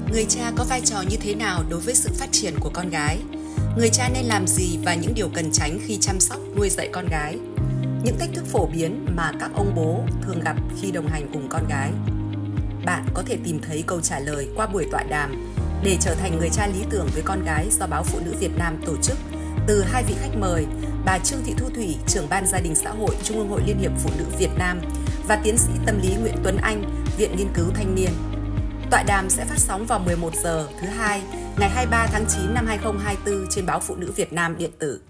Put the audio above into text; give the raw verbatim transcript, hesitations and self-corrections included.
Người cha có vai trò như thế nào đối với sự phát triển của con gái? Người cha nên làm gì và những điều cần tránh khi chăm sóc, nuôi dạy con gái? Những thách thức phổ biến mà các ông bố thường gặp khi đồng hành cùng con gái. Bạn có thể tìm thấy câu trả lời qua buổi tọa đàm để trở thành người cha lý tưởng với con gái do Báo Phụ Nữ Việt Nam tổ chức từ hai vị khách mời, bà Trương Thị Thu Thủy, trưởng ban gia đình xã hội Trung ương Hội Liên hiệp Phụ nữ Việt Nam và tiến sĩ tâm lý Nguyễn Tuấn Anh, Viện Nghiên cứu Thanh niên. Tọa đàm sẽ phát sóng vào mười một giờ thứ hai, ngày hai mươi ba tháng chín năm hai nghìn không trăm hai mươi tư trên Báo Phụ Nữ Việt Nam điện tử.